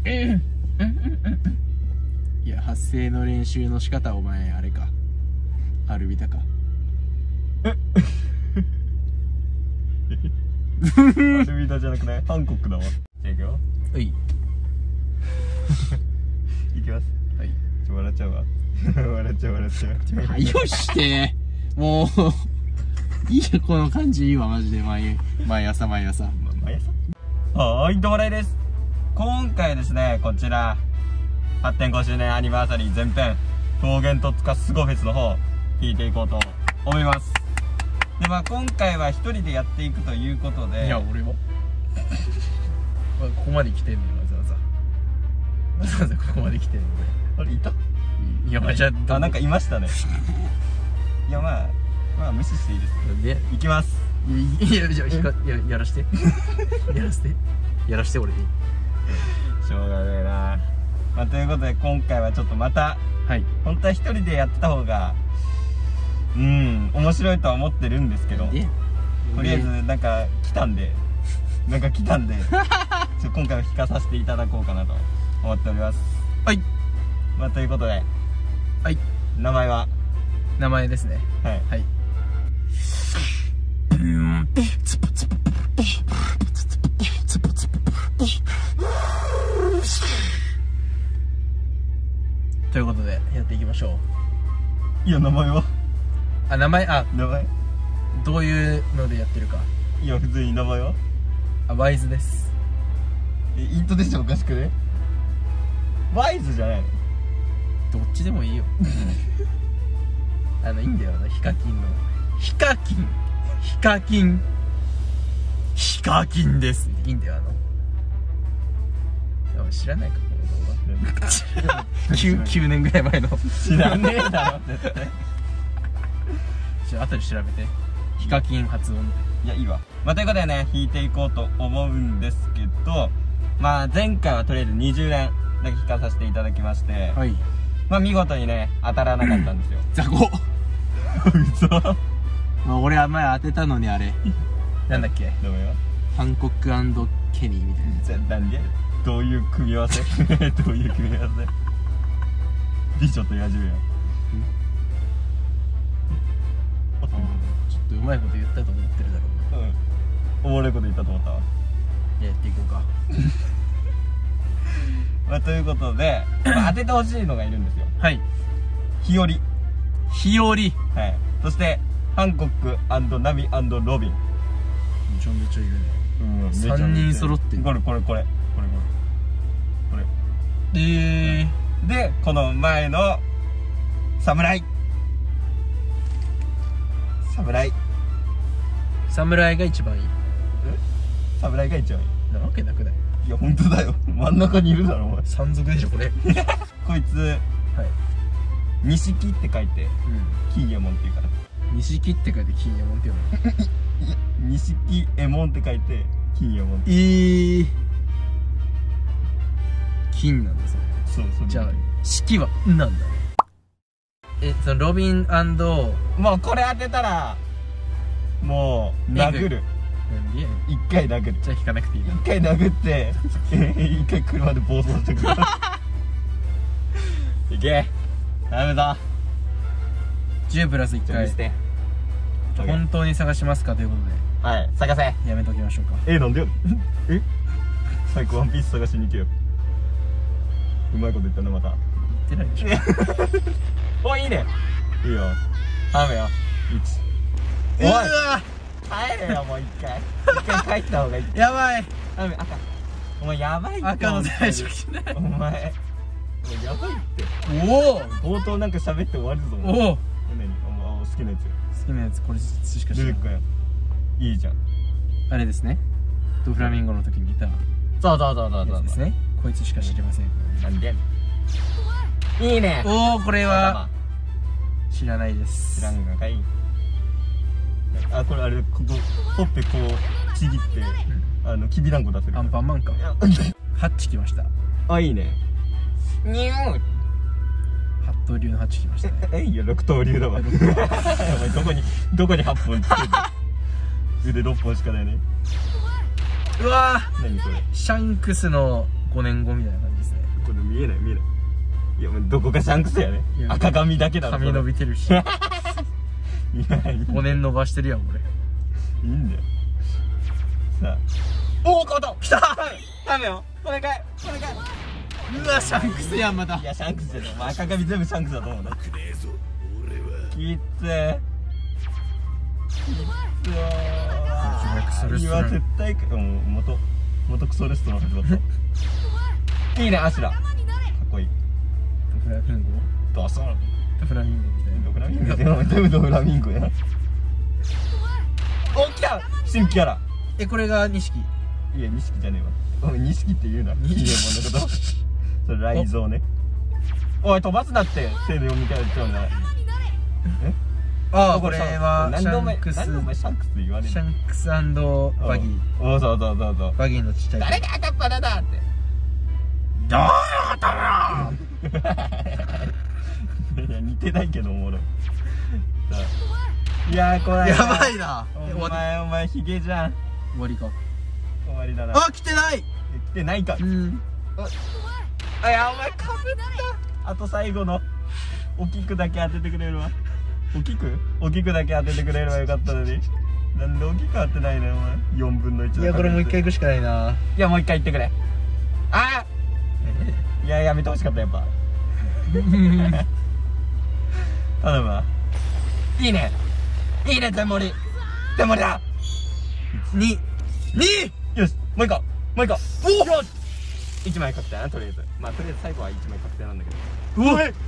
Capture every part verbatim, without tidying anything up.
いや、発声の練習の仕方お前あれか、アルビタか。 アルビタじゃなくない？ハンコックだわ。じゃあいくよ。 はい。 いきます。 はい。 ちょ、笑っちゃうわ。笑っちゃう笑っちゃう。 はい、よしてもういいよ、この感じいいわ、マジで。毎毎朝毎朝、ま、 毎朝。はーい、どうもらいです。今回ですね、こちらはってんごしゅうねんアニバーサリー前編桃源戸塚スゴフェスの方弾いていこうと思います。で、まあ今回は一人でやっていくということで、 いや、俺もここまで来てんねん、わざわざわざわざここまで来てんねん。 あれいた？ いや、まあ、じゃあ、 あ、なんかいましたね。いや、まあまあ無視していいです。 で、 いきます。 いや、じゃあ、ひか、や、やらしてやらせてやらして、俺に。 しょうがねえな。まあということで今回はちょっとまた、 はい、 本当は一人でやった方がうん面白いとは思ってるんですけど、とりあえずなんか来たんでなんか来たんでちょ今回は弾かさせていただこうかなと思っております。 はい。 まあということで、 はい、 名前は名前ですね。 はいはい。ということでやっていきましょう。 いや名前はあ、名前、あ、 名前どういうのでやってるか。 いや普通に名前はあ、ワイズです。 え、イントネーションおかしくね？ワイズじゃないの？ どっちでもいいよあの、いいんだよな、ヒカキンのヒカキンヒカキンヒカキンですいいんだよ。あの知らないか、この動画きゅう, きゅうねんぐらい前の知らねえだろ絶対ちょ、後で調べて。ヒカキン発音。 いや、いいわ。まあ、ということでね、弾いていこうと思うんですけど、まあ、前回はとりあえずにじゅうねんだけ弾かさせていただきまして、 はい。 まあ、見事にね、当たらなかったんですよ。 雑魚嘘まあ、俺は前当てたのに、あれ。なんだっけ、 どうよ。 ハンコック&ケニーみたいなやつ。 じゃ、なんでどういう組み合わせどういう組み合わせ美女と野獣やん。 ちょっとうまいこと言ったと思ってるだろうな。 うん。おもろいこと言ったと思ったわ。 じゃあやっていこうかまあ、ということで、まあ、当ててほしいのがいるんですよ。 はい。 日和。 日和。はい。 そして、ハンコック&ナミ&ロビン。 めちゃめちゃいるね。 うん、 さんにん揃ってる。 これこれこれこれこれこれ。 えー、 で、この前の侍侍侍が一番いい。 侍が一番いいなわけなくない？ いや、本当だよ。真ん中にいるだろ、お前。 山賊でしょ、これ。 こいつ、 はい。 錦って書いて、 うん。 金右衛門っていうから。 錦って書いて金右衛門って読むの。 いや、錦右衛門って書いて、金右衛門って。 えー。金なんだ、それ。 そうそう。 じゃあ、式は、んなんだね。え、その、ロビン& もうこれ当てたら、もう、殴る。 なんでやねん。 一回殴る。 じゃあ引かなくていいな。 一回殴って、一回車で暴走してくる。いけ。ダメだ。 じゅうプラスいっかい。 見せて。 本当に探しますかということで。 はい、探せ。 やめときましょうか。 え、なんでよ。え最高ワンピース探しに行けよ。うまいこと言ったな、また。 言ってないでしょ。 お、いいね。いいよ。頼むよ。いち。おい、帰れよ、もう一回。一回帰った方がいい。 やばい。 頼む、赤。お前やばいって。 赤の最初来ない。 お前。お前やばいって。 おお。 冒頭なんか喋って終わるぞ。 おお。 何？お前好きなやつ。 好きなやつこれしか知らない。 出てくかよ。いいじゃん。 あれですね。ドフラミンゴの時にいたやそうそうそうそうそう。 つですね。こいつしか知りません。 なんでやねん。いいね。 おお、これは知らないです。 知らんがかい。あ、これあれ、ここほっぺこうちぎって、あのきびだんご出せる。 アンパンマンか。ハッチ来ました。 あ、いいね。ニュー。 八刀流のハッチ来ましたね。 え、いや六刀流だわ。お前どこにどこに八本つけて腕六本しかないね。 うわ何それ。 ー、シャンクスのごねんごみたいな感じですね。 これ見えない見えない。いやもうどこかシャンクスやね。赤髪だけだろ。 髪伸びてるし。 いやいいごねん伸ばしてるやん俺。 いいんだよ。さあ、おお変わった。 来た。 ダメよ。お願いお願い。 うわシャンクスやんまた。 いやシャンクスじゃない。お前赤髪全部シャンクスだと思うな。きっつー。今絶対もう元元クソレストラン始まったいいねアシュラかっこいい。 ドフラミンゴどうすんのドフラミンゴみたいな。 ドフラミンゴや全部ドフラミンゴや。お来た新キャラ。 えこれが錦。 いや錦じゃねえわ。おい錦って言うな。いいねもんのことそれ雷蔵ね。おい飛ばすなってせいで読み替えちゃうな。えああこれはシャンクスシャンクス言われる。 シャンクス&バギー。 おそうそうそうそう。 バギーのちっちゃい誰が赤っ鼻だってどうよったらいや似てないけどおもろい。いやー怖い。 やばいな。 お前お前ヒゲじゃん。 終わりか。 終わりだな。 あ来てない。 来てないか。 うんあいやお前かぶった。あと最後のおきくだけ当ててくれるわ。おきくおきくだけ当ててくれればよかったのに。なんでおきく当てないのよお前。よんぶんのいち。 いやこれもう一回行くしかないな。 いやもう一回言ってくれ。あいややめてほしかったやっぱ頼むわ。いいねいいね全盛り全盛りだ。 にによしもう一個もう一個。およしいちまい確定なとりあえず。まあとりあえず最後はいちまい確定なんだけど。 うわっ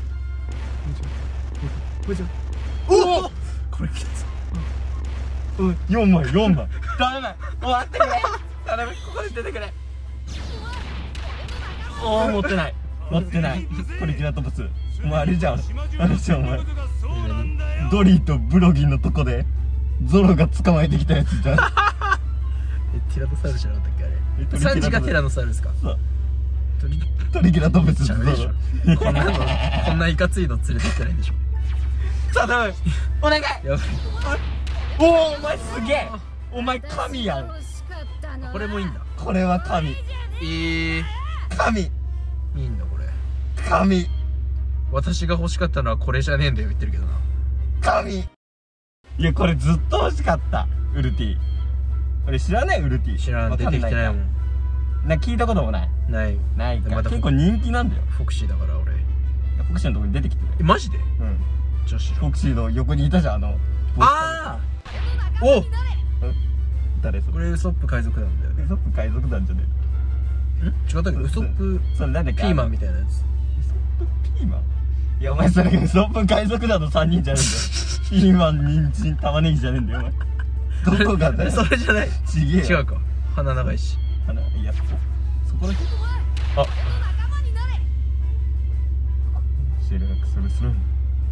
おおこれきつ。 うんよんまいよんまい頼む終わってくれ頼むここで出てくれ。おお持ってない持ってない。トリキラトプスお前あれじゃんあれじゃんお前ドリーとブロギーのとこでゾロが捕まえてきたやつじゃん。 えティラノサウルスじゃなかったっけあれ。サンジがティラノサウルスか。 そうトリトリキラトプスちゃうでしょ。こんなのこんないかついの連れてってないでしょ。 さあ頼むお願い。 やばい。 おおお前すげえお前神やん。 これもいいんだ。 これは神えー、 神いいんだこれ。 神私が欲しかったのはこれじゃねえんだよ言ってるけどな。 神いやこれずっと欲しかったウルティ。俺知らないウルティ。 知らん出てきてないもん。 な聞いたこともないないないか。 まだ結構人気なんだよ。 フォクシーだから俺。 フォクシーのとこに出てきてる。 えマジで。 うんじゃあ知らん。 フォクシーの横にいたじゃんあの。 ああお誰それ。 これウソップ海賊団だよね。 ウソップ海賊団じゃねん違ったっけ。ウソップえ。それなんだっけピーマンみたいなやつ。 ウソップピーマン。いやお前それウソップ海賊団のさんにんじゃねえんだよ。ピーマン人参玉ねぎじゃねえんだよお前。どこがだよ。 それじゃない。 ちげえよ。 違うか。鼻長いし。 鼻いやそこそこだけ。あシェルクそれするんだ。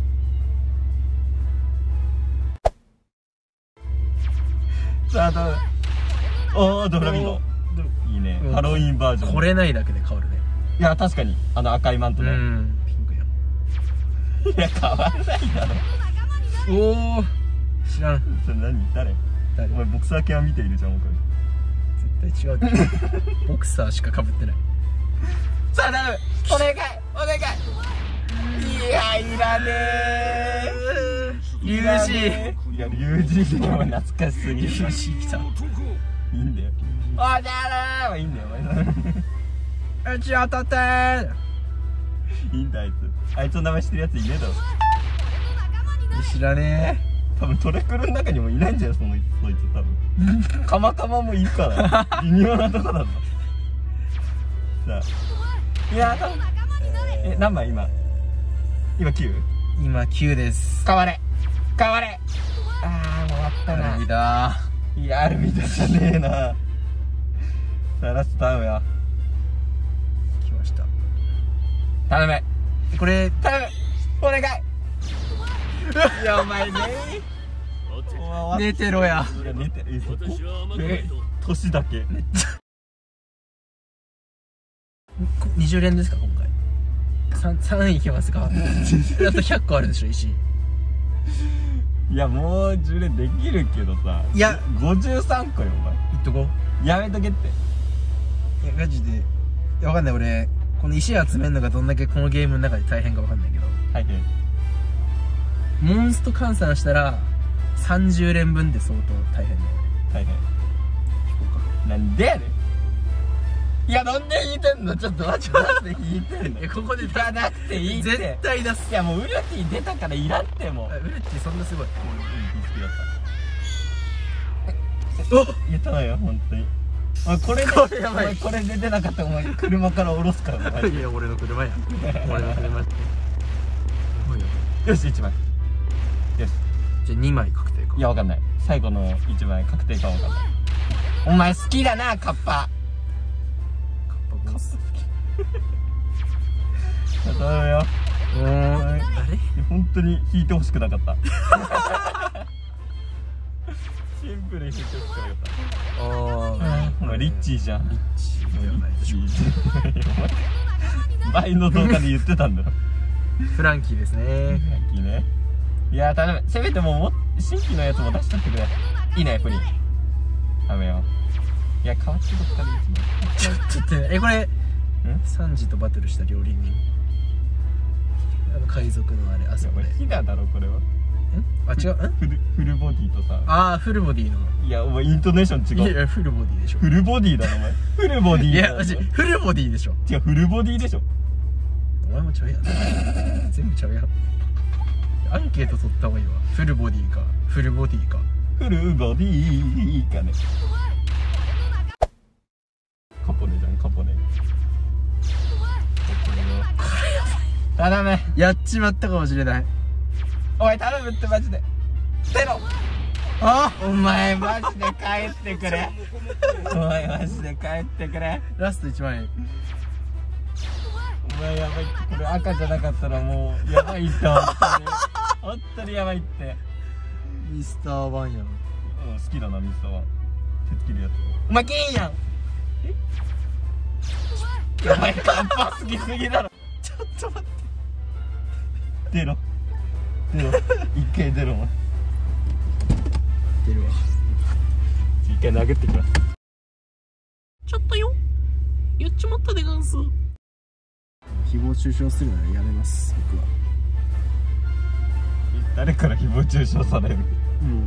さあどうおおドフラミンゴいいね。ハロウィンバージョン。 これないだけで変わるね。 いや確かにあの赤いマントね。 うんピンクやん。 いや変わらないだろ。 おお知らん。 それ何誰誰。 お前ボクサー系は見ているじゃんお前。 絶対違うでしょ。ボクサーしか被ってない。 さあ頼むお願いお願い。いやいらねえリュウジ。 いやリュウジでも懐かしすぎる。 リュウジ来た。 いいんだよ。あじゃあいいんだよお前。 うち当たってー。 いいんだあいつ。あいつの名前知ってるやついねえだろ。 知らね多分トレクルの中にもいないんじゃないそのそいつ多分。カマカマもいるから微妙なとこだぞ。さあいや多分え何枚今今 きゅう？ 今きゅうです。 変われ変われ。ああもう終わったな。 アルビだいやアルビダじゃねえな。さあラスト頼むよ。 来ました。 頼めこれ頼むお願い。いやお前ね寝てろや。 いや寝てえそこえ年だけにじゅう連ですか今回。三三いけますか。あとひゃっこあるでしょ石。 いやもうじゅう連できるけどさ。 いやごじゅうさんこよお前。 いっとこやめとけって。 いやマジでわかんない。俺この石集めるのがどんだけこのゲームの中で大変かわかんないけど、 大変。 モンスト換算したらさんじゅう連分で相当大変だよね。 大変。 引こうか。 なんでやねん。いや、なんで引いてんの。ちょっと待って、なんで引いてんの。 え、ここで出さなくていいって。 絶対出す。 いや、もうウルティ出たからいらんってもう。 ウルティそんなすごい。 もうウルティ好きだった。 お言ったわよ、本当に。お前これで、 これやばいお前これで出なかったらお前車から降ろすからマジで。 いや、俺の車や。俺の車って。 よし、いちまい。よし。 じゃあにまい確定か。 いや、わかんない。最後のいちまい確定かわかんない。お前好きだな、カッパ。 カッパボス。 頼むよ。 おー、誰？ 本当に引いてほしくなかったシンプルに引いてほしくなかった。 あお前リッチーじゃん。 リッチーではないでしょ。 前の動画で言ってたんだろ。 フランキーですね。 フランキーね。いやー頼む。せめてもうも新規のやつも出しちゃってくれ。いいね、プリン。ダメよ。いや、変わってどっかでいつも。 ちょっとね、え、これサンジとバトルした料理人、あの海賊のあれ、あそこで。 ヒダだろこれは。 あ、違う。んフルフルボディとさ。 ああ、フルボディの。 いや、お前イントネーション違う。 いや、フルボディでしょ。 フルボディだろお前。フルボディ。 いや、マジフルボディでしょ。 違う、フルボディでしょ。 お前もちゃうやん。全部ちゃうやん。アンケート取った方がいいわ。フルボディかフルボディかフルボディかね。カポネじゃん、カポネ。頼む。 やっちまったかもしれない。 おい頼むってマジで。出ろ。 あお前マジで帰ってくれ。お前マジで帰ってくれ。 ラストいちまんえん。 お前やばいって。これ赤じゃなかったらもうやばいって。本当に本当にやばいって。 ミスターワンやん。 うん、好きだなミスターは。手つけるやつ。お前金やん。えやばい、カンパ好きすぎだろ。 ちょっと待って。 出ろ出ろ一回出ろお前。 出るわ。 一回殴ってきます。 ちょっとよ、やっちまったでガンス。誹謗中傷するならやめます、僕は。 誰から誹謗中傷される？ もう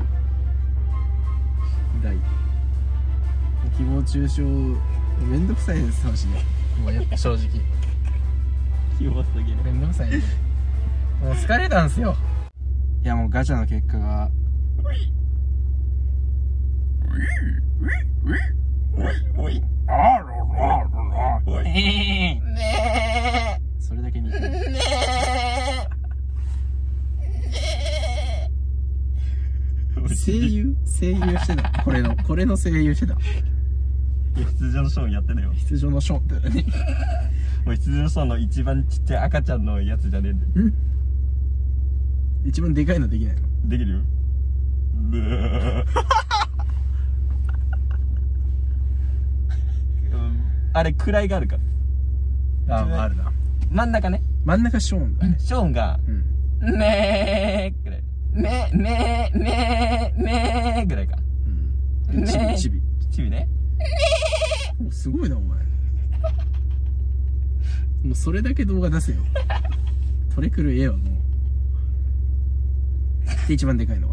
大誹謗中傷めんどくさいですマジで。もうやっぱ正直誹謗すぎる。 めんどくさいんでもう疲れたんすよ。いやもうガチャの結果がおいおいあらららおいねえそれだけにねえ声優声優してた。これのこれの声優してた。 羊のショーンやってねよ。 羊のショーって何？ もう羊のショーンの一番ちっちゃい赤ちゃんのやつじゃねえんだよ。 ん一番でかいのできないの？ できるよ。ブーあれ位があるから。 あ、あるな。 真ん中ね。 真ん中ショーンだね。 ショーンがうんめーくらい。めめめめーぐらいか。 うん。チビチビチビね。 おすごいなお前。もうそれだけ動画出せよ。トレクルええわもう。で一番でかいのは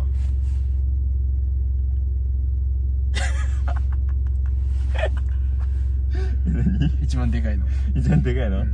何？ 一番でかいの一番でかいの？ね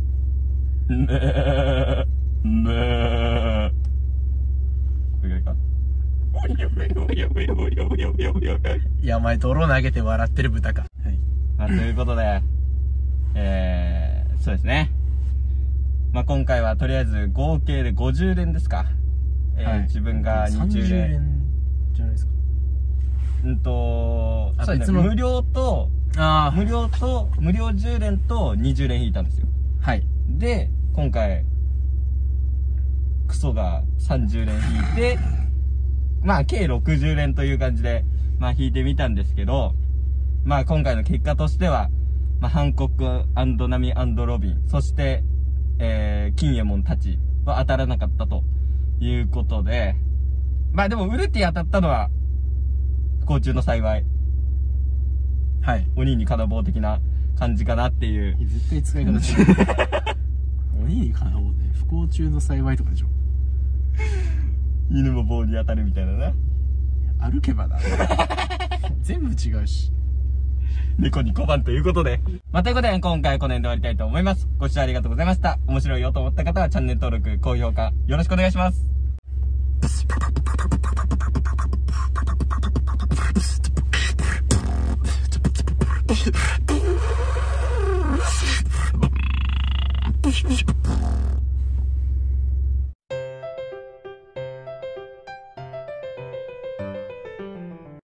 えねえこれぐらいか。おやおやおやおやおやおやおやおや。 いやお前泥投げて笑ってる豚か。はい。 まあということでえー、そうですね。まあ今回はとりあえず合計でごじゅう連ですか。えーはい、 自分がにじゅう連。 さんじゅう連じゃないですか。 うんとそうですね、無料とあ無料と無料じゅう連とにじゅう連引いたんですよ。 はい。 で今回クソがさんじゅう連引いてまあ計ろくじゅう連という感じでまあ引いてみたんですけど、まあ今回の結果としては、まあ、ハンコック&ナミ&ロビン、そしてえー、金右衛門たちは当たらなかったということで、まあでもウルティ当たったのは不幸中の幸い。 はい。 鬼に金棒的な感じかなっていう。 絶対使い方違う。鬼に金をね、不幸中の幸いとかでしょ。 犬も棒に当たるみたいなね。 歩けばだ。全部違うし。 猫に小判ということで。まあ、ということで、今回この辺で終わりたいと思います。ご視聴ありがとうございました。面白いよと思った方はチャンネル登録、高評価、よろしくお願いします。 よしよし。